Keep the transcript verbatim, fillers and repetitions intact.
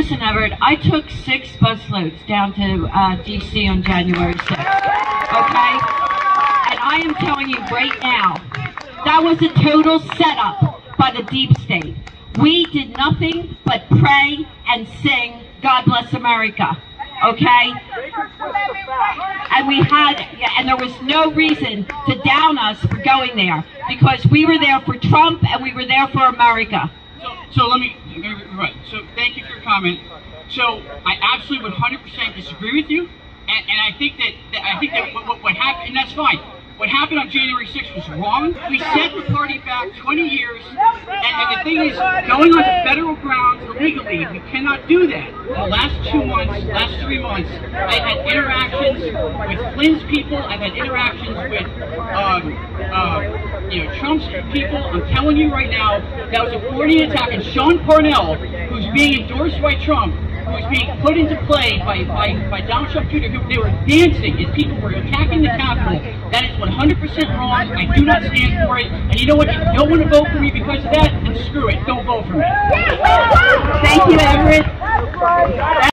Listen, Everett, I took six busloads down to uh, D C on January sixth, okay? And I am telling you right now, that was a total setup by the deep state. We did nothing but pray and sing, God Bless America, okay? And we had, and there was no reason to down us for going there, because we were there for Trump and we were there for America. So, so let me, right, so thank you for your comment. So I absolutely one hundred percent disagree with you, and, and I think that, that I think that what, what, what happened, and that's fine. What happened on January sixth was wrong. We set the party back twenty years, and, and the thing is, going on to federal grounds illegally, we cannot do that. In the last two months, last three months, I've had interactions with Flynn's people, I've had interactions with, um, uh, you know, Trump's people. I'm telling you right now, that was a coordinated attack, and Sean Parnell, who's being endorsed by Trump, who was being put into play by, by, by Donald Trump Junior, who they were dancing as people were attacking the Capitol. That is one hundred percent wrong. I do not stand for it. And you know what? If you don't want to vote for me because of that, then screw it. Don't vote for me. Thank you, Everett.